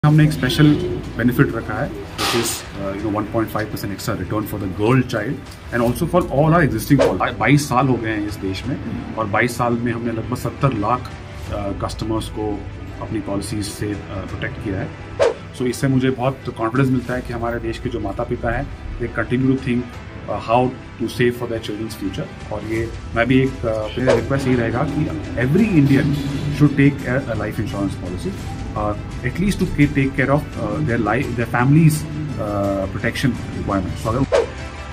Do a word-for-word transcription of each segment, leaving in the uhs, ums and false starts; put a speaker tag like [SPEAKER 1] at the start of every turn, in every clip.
[SPEAKER 1] हमने एक special benefit रखा है which is uh, you know one point five percent extra return for the girl child and also for all our existing policies. बाईस साल हो गए हैं इस देश में और बाईस साल में हमने लगभग सत्तर लाख कस्टमर्स uh, को अपनी पॉलिसीज से प्रोटेक्ट uh, किया है. सो so, इससे मुझे बहुत कॉन्फिडेंस मिलता है कि हमारे देश के जो माता पिता हैं they continue to think how to save for their children's future. और ये मैं भी एक मेरा रिक्वेस्ट यही रहेगा कि every Indian should take a life insurance policy Uh, at least to take care of uh, their life, their family's uh, protection requirements. So, अगर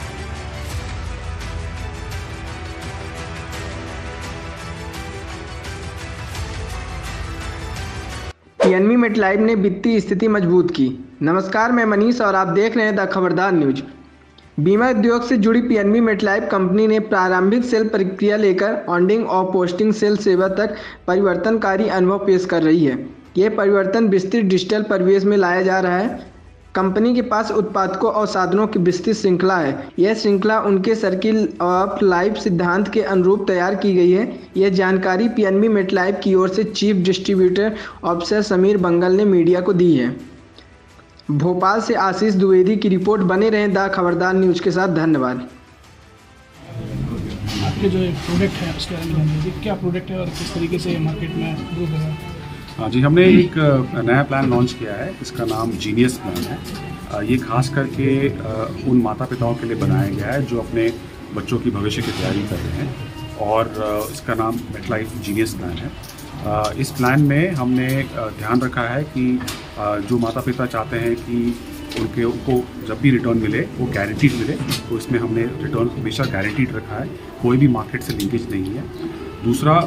[SPEAKER 2] पीएनबी मेटलाइफ ने वित्तीय स्थिति मजबूत की. नमस्कार, मैं मनीष और आप देख रहे हैं द खबरदार न्यूज. बीमा उद्योग से जुड़ी पीएनबी मेटलाइफ कंपनी ने प्रारंभिक सेल प्रक्रिया लेकर ऑनडिंग और पोस्टिंग सेल सेवा तक परिवर्तनकारी अनुभव पेश कर रही है. यह परिवर्तन विस्तृत डिजिटल परिवेश में लाया जा रहा है. कंपनी के पास उत्पादकों और साधनों की विस्तृत श्रृंखला है. यह श्रृंखला उनके सर्किल ऑफ लाइफ सिद्धांत के अनुरूप तैयार की गई है. यह जानकारी पीएनबी मेटलाइफ की ओर से chief distributor officer Sameer Bangal ने मीडिया को दी है. भोपाल से आशीष द्विवेदी की रिपोर्ट. बने रहें द खबरदार न्यूज के साथ. धन्यवाद.
[SPEAKER 3] आपके जो प्रोडक्ट है उसके बारे में जान लीजिए, क्या प्रोडक्ट है और किस तरीके से मार्केट में ग्रो कर रहा है.
[SPEAKER 1] हाँ जी, हमने एक नया प्लान लॉन्च किया है. इसका नाम जीनियस प्लान है. ये खास करके उन माता पिताओं के लिए बनाया गया है जो अपने बच्चों की भविष्य की तैयारी कर रहे हैं और इसका नाम मेटलाइफ जीनियस प्लान है. इस प्लान में हमने ध्यान रखा है कि जो माता पिता चाहते हैं कि उनके उनको जब भी रिटर्न मिले वो गारंटीड मिले, तो इसमें हमने रिटर्न हमेशा गारंटीड रखा है. कोई भी मार्केट से लिंकेज नहीं है. दूसरा,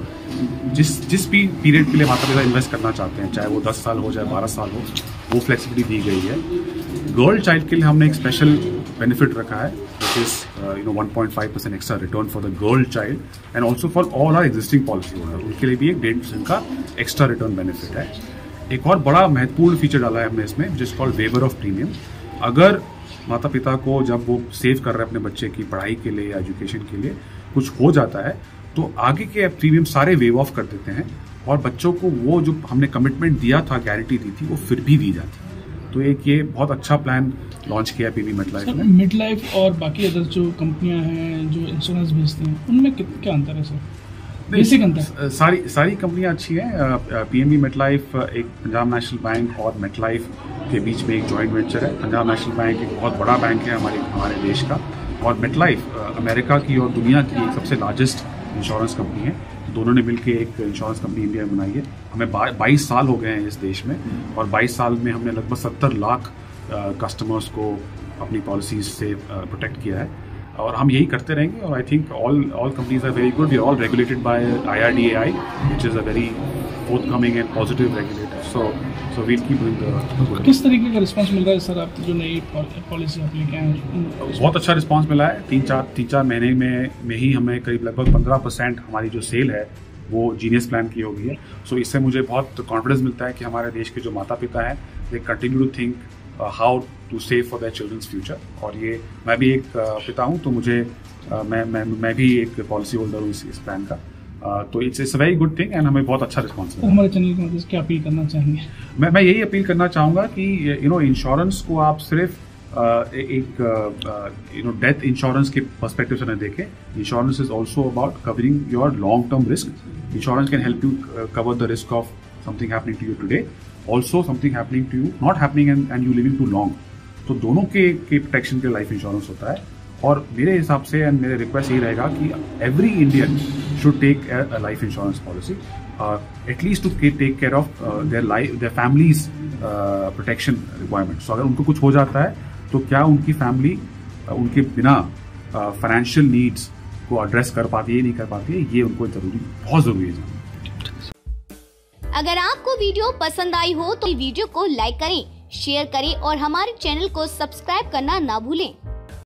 [SPEAKER 1] जिस जिस भी पीरियड के लिए माता पिता इन्वेस्ट करना चाहते हैं, चाहे वो दस साल हो चाहे बारह साल हो, वो फ्लेक्सिबिलिटी दी गई है. गर्ल चाइल्ड के लिए हमने एक स्पेशल बेनिफिट रखा है which is uh, you know one point five percent extra return for the girl child and also for all our existing policy holders. उनके लिए भी एक डेढ़ परसेंट का एक्स्ट्रा रिटर्न बेनिफिट है. एक और बड़ा महत्वपूर्ण फीचर डाला है हमने इसमें which is called waiver of premium. अगर माता पिता को जब वो सेव कर रहे हैं अपने बच्चे की पढ़ाई के लिए या एजुकेशन के लिए कुछ हो जाता है तो आगे के प्रीमियम सारे वेव ऑफ कर देते हैं और बच्चों को वो जो हमने कमिटमेंट दिया था, गारंटी दी थी, वो फिर भी दी जाती है. तो एक ये बहुत अच्छा प्लान लॉन्च किया पीबी मेटलाइफ ने.
[SPEAKER 3] मेटलाइफ और बाकी अदर जो कंपनियां हैं जो इंश्योरेंस बेचती हैं उनमें क्या अंतर है सर? बेसिक अंतर.
[SPEAKER 1] सारी सारी कंपनियां अच्छी हैं. पीएनबी मेटलाइफ एक पंजाब नेशनल बैंक और मेटलाइफ के बीच में एक जॉइंट वेंचर है. पंजाब नेशनल बैंक एक बहुत बड़ा बैंक है हमारे हमारे देश का और मेटलाइफ अमेरिका की और दुनिया की एक सबसे लार्जेस्ट इंश्योरेंस कंपनी है. दोनों ने मिलकर एक इंश्योरेंस कंपनी इंडिया में बनाई है. हमें बाईस साल हो गए हैं इस देश में और बाईस साल में हमने लगभग सत्तर लाख कस्टमर्स को अपनी पॉलिसीज से प्रोटेक्ट किया है और हम यही करते रहेंगे. और I think all all companies are very good. We are all regulated by I R D A I which is a very forthcoming and positive regulator. So so we'll keep doing the.
[SPEAKER 3] किस तरीके का response मिल रहा है sir आपकी जो नई policy आप लेके आए हैं?
[SPEAKER 1] बहुत अच्छा रिस्पांस मिला है. तीन चार तीन चार महीने में में ही हमें करीब लगभग पंद्रह परसेंट हमारी जो सेल है वो जीनियस प्लान की हो गई है. सो so, इससे मुझे बहुत कॉन्फिडेंस मिलता है कि हमारे देश के जो माता पिता हैं they continue to think how to save for their children's future. और ये मैं भी एक uh, पिता हूँ तो मुझे uh, मैं मैं मैं भी एक पॉलिसी होल्डर हूँ इस, इस प्लान का. Uh, तो it's it's a very good thing and हमें बहुत अच्छा रिस्पॉन्स मिला.
[SPEAKER 3] हमारे चैनल की मदद से क्या अपील करना चाहेंगे?
[SPEAKER 1] मैं मैं यही अपील करना चाहूँगा कि यू नो इंश्योरेंस को आप सिर्फ uh, एक यू नो डेथ इंश्योरेंस के पर्सपेक्टिव से न देखें. Insurance is also about covering your long term risk. Insurance can help you cover the risk of something happening to you today, also something happening to you not happening and and you living too long. तो दोनों के के protection के life insurance होता है. और मेरे हिसाब से एंड मेरे रिक्वेस्ट यही रहेगा कि every Indian should take a life insurance policy at least to take care of their life their families protection requirements. So अगर उनको कुछ हो जाता है तो क्या उनकी फैमिली uh, उनके बिना फाइनेंशियल uh, नीड्स को एड्रेस कर पाती है नहीं कर पाती है, ये उनको जरूरी बहुत जरूरी है जानना.
[SPEAKER 4] अगर आपको वीडियो पसंद आई हो तो वीडियो को लाइक करें, शेयर करें और हमारे चैनल को सब्सक्राइब करना ना भूलें.